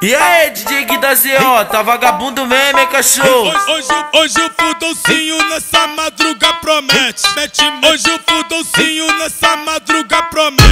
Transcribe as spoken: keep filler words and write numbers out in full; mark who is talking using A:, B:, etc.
A: E aí, D J Gui da Z O, tá vagabundo mesmo, hein, cachorro?
B: Hoje, hoje, hoje o fudolcinho nessa madruga promete. Mete, hoje o fudolcinho nessa madruga promete.